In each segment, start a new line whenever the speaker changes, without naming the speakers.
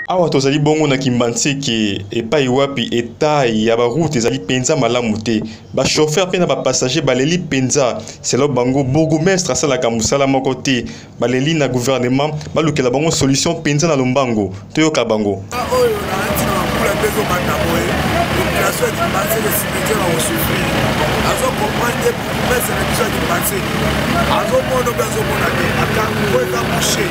Awa tozali bongo na Kimbantseke epai wapi eta ya ba route ezali penza malamu te ba chauffeur pe na ba passager baleli penza selo bango bourgmestre asala ka musala moko te baleli na gouvernement balukela bango solution penza na lombango toyoka bango
oyo na ntina makula pezo mataboye population ya Kimbantseke cimetière na osufri azo comprendre bourgmestre na biso ya Kimbantseke azo mono pe azo mona te aka kweka boucher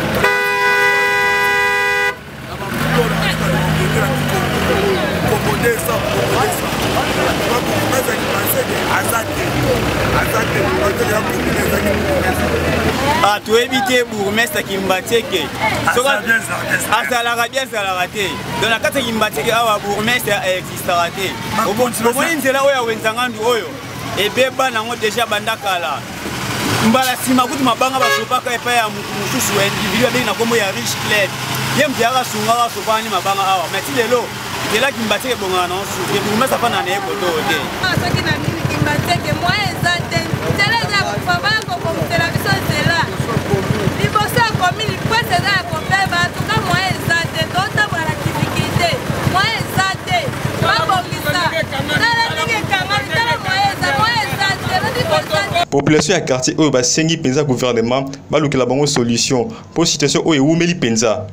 tu éviter bourgmestre Kimbantseke azalaka bien azalaka te dans la kati Kimbantseke awa bourgmestre existera te omoni nzela oyo awenzangandu oyo ebeba nango déjà bandakala mbala sima kutu mabanga basopaka epai ya mutu mosusu individu abengi na kombo ya riche club ye mutu akasunga asopani mabanga awa mati lelo nzela Kimbantseke ebongana na osufri bourgmestre afana na ye koto te
soki na nini Kimbantseke mwa eza te nzela eza ya kofabaya kokomutela biso nzela liboso ya komini pwese eza ya kobeba tuka mwa eza te totambola na difficulté mwa eza te babongisa tala ndenge ekangami tala mwa eza te elodi koza te
population ya quartier oyo basengi penza gouvernement balukela bango solution po situation oyo ewumeli penza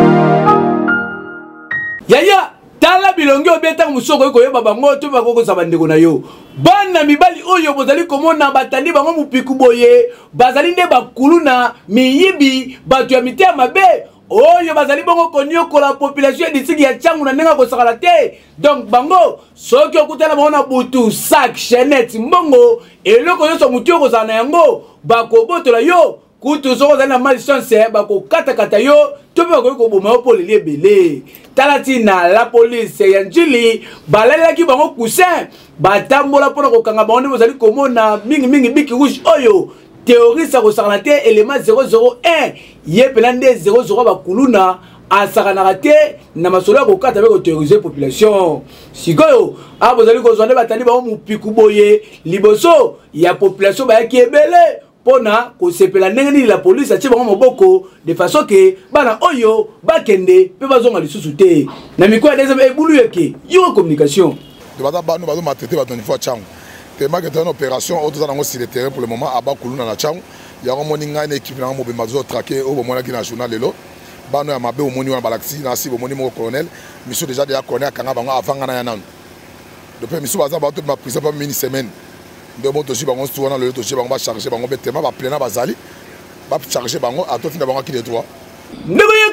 yaya tala bilongi obeta musoko ekoyeba bango to bakokosa bandeko na yo bana mibali oyo bozali komona batandi bango mupiku boye bazali nde bakulu na miyibi bato ya mite ya mabe oyo bazali bongo konyokola population ya disiki ya changu na ndenge kosakala te donc bango soki okutana bango na butu sac chenette mbongo eloko nyonso mutu okozala na yango bakobotola yo kutu soko zali na malchance bakokatakata yo to mpe bakoki koboma yo mpo leli ebele tala ntina la police ya njili balalelaki bango coussin batambola mpona kokanga bango nde bozali komona mingimingi biki rouge oyo théoriste akosakana te élément 001 ye mpena nde 00 bakuluna asakanaka te na masolo ya kokata mpe kothéorise population sikoyo awa bozali kozwa nde batandi bango mopiku boye liboso ya population bayaki ebele pona kosepela ndenge nini la police atie bango moboko de façon que bana oyo bakende pe bazonga lisusu te na mikoa deuxième ebulu yeke yo communication
de bata bano bazo matete bato niveau changu tellement que une opération autour dans sur le terrain pour le moment aba kuluna na changu ya ngomoni ngai na équipe na mobimba zo traquer au bomona ki na journal lelo bano ya mabe omoni wana balaxi na si bomoni mo colonel miso déjà de ya colonel kanga bango avanga na ya nanu depuis miso baza bato ma prison pas mini semaine de moto si bango souvent le to bango ba charger bango betema ba plena bazali ba charger bango a to finda bango ki de droit
ndeko ya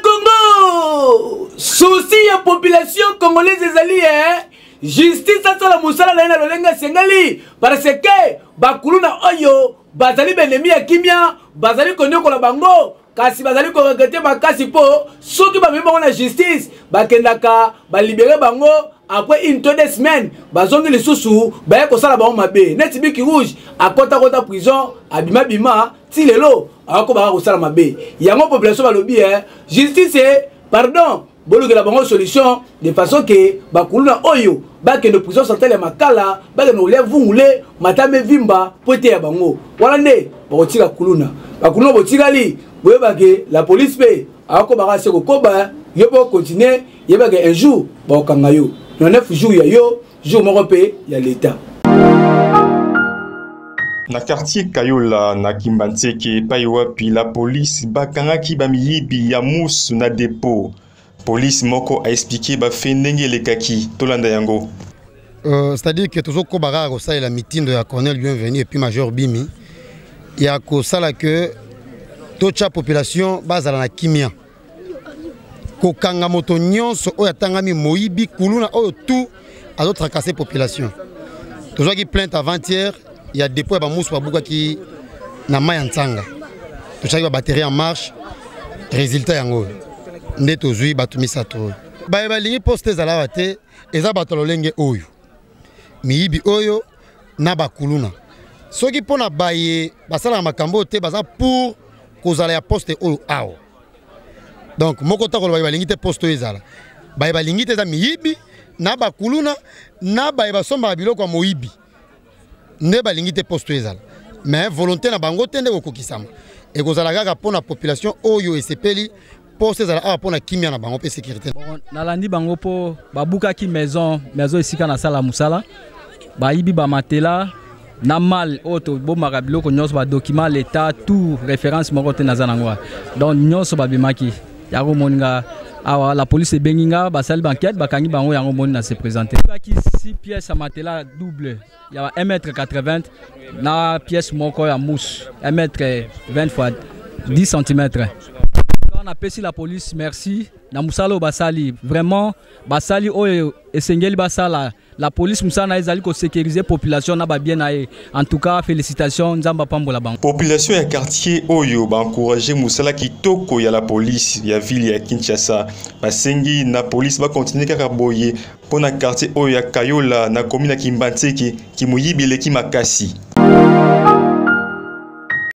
Congo souci ya population congolaise ezali justice asala musala na lolenga sengali parce que bakuluna oyo bazali benemi ya kimia bazali konyokola bango kasi bazali ko regretter makasi po soki ba bango na justice bakendaka balibere bango après une deux semaines bazongi lisusu baye kosala bango mabe neti biki rouge akota kota prison abima bima ti lelo ako baka kosala mabe yango population balobi justice pardon bolukela bango solution de façon que bakuluna oyo bakende prison centrale ya makala bakende ole vungule matame vimba pote ya bango wala nde bakotika kuluna bakuluna botikali boyebake la police pe ako baka se kokoba yo po continuer yebake un jour bakokanga yo 9 jours ya yo jour moko pe ya l'état
na quartier Kayola na Kimbantseke epai wapi la police bakangaki bamiyibi ya musu na dépôt police moko a expliqué bafe ndenge elekaki tolanda yango
c'est-à-dire que toujours kobaka kosala la mitindo ya colonel bienvenu et puis major Bimi ya kosala que tocha population bazala na kimia kokanga moto nyonso oyo atangami moyibi kuluna oyo tout azotracasser population toujours qui plainte avant-hier il y a dépôt ba musu babuka ki na mai ntsanga tocha ba batterie en marche résultat yango nde tozwi bato misato baye balingi poste ezalaka te eza bato lolenge oyo miyibi oyo na bakuluna soki mpona baye basalaka makambo te baza pour kozala ya poste oyo awa donc moko takolo baye balingi te poste oyo ezala baye balingi te eza miyibi na bakuluna na baye basombaka biloko ya moyibi nde balingi te poste oyo ezala mais volonté na bango te nde kokokisama ekozala kaka mpona population oyo esepeli poste ezala awa mpona kimia na bango mpe sécurité.
Nalandi bango mpo babukaki maison esika na sala musala bayibi bamatela na mal oto bomaka biloko nyonso badocument l'état tout référence moko te naza nango donc nyonso babimaki yango moninga awa la police ebengi nga basali banquête bakangi bango yango moni na se présenter baki 6 pièces à matela double ya 1m80 na pièce moko ya mousse 1m20 x 10 cm. On appelle la police merci na musalo basali vraiment basali oyo esengeli basala la police musana ezali ko sécuriser population na ba bien aye. En tout cas félicitations nzamba pambola bango.
Population ya quartier oyo ba encourager musala kitoko ya la police ya ville ya Kinshasa. Basengi na police ba continuer kaka boye pona quartier oyo ya Kayola na commune ya Kimbantseke ki muyibile ki makasi.